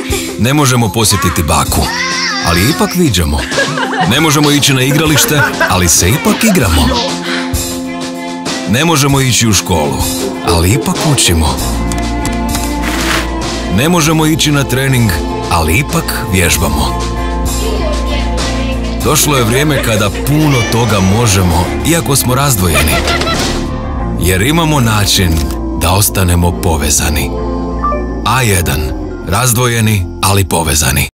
Ne možemo posjetiti baku, ali ipak viđamo. Ne možemo ići na igralište, ali se ipak igramo. Ne možemo ići u školu, ali ipak učimo. Ne možemo ići na trening, ali ipak vježbamo. Došlo je vrijeme kada puno toga možemo, iako smo razdvojeni. Jer imamo način da ostanemo povezani. A1. Razdvojeni, ali povezani.